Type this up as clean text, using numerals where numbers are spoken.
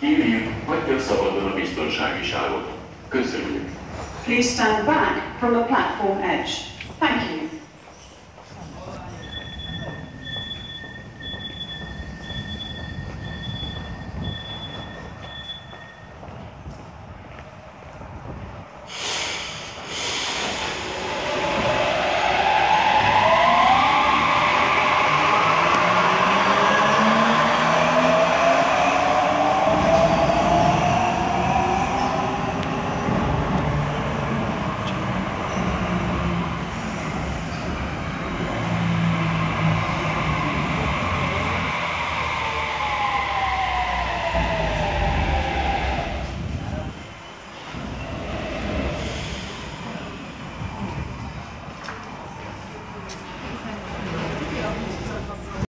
Kérjük, hagyja szabadon a biztonsági sávot. Köszönjük. Please stand back from the platform edge. Thank you.